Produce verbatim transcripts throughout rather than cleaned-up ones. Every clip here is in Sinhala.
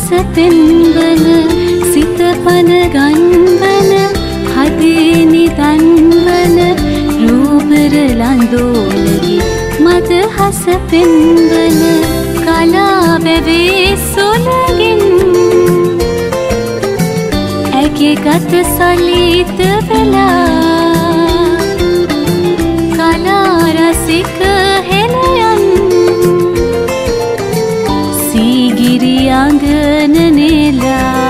හස පෙන්වන සිත පන ගන්වන හදේ නිදන්වන රූපර ලඳෝලගේ මද හස පෙන්වන කලා වැවේ සොලගෙන් ඇගේ ගත සලිත වෙලා කලා රසික හෙළයන් සීගිරි අඟන නෙලා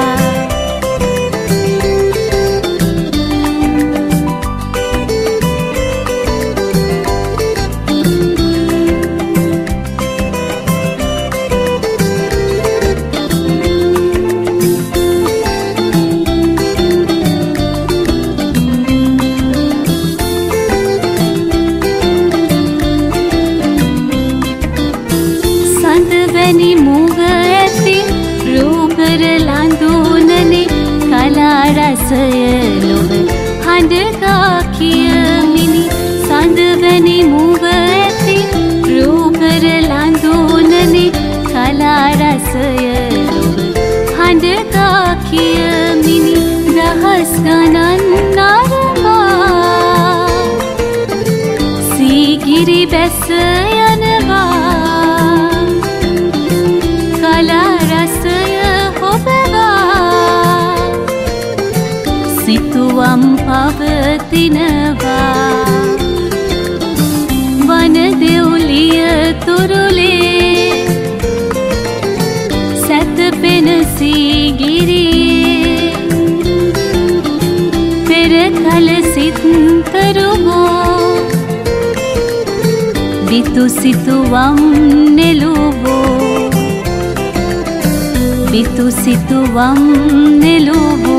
සඳවැනි මුග ඇති රූපර ලඳුනනේ කලා රසය ලොව හඬගා කියමිනි සඳවැනි මුග ඇති රූපර ලඳුනනේ කලා රසය ලොව හඬගා කියමිනි දහස් ගණන් නරඹා සීගිරි බැස යනවා සිතුවම් පවතිනවා වන දෙව්ලිය තුරුලේ සැතපෙන සීගිරියේ පෙර කල සිත්තරුවෝ බිතු සිතුවම් නෙළුවෝ බිතු සිතුවම් නෙළුවෝ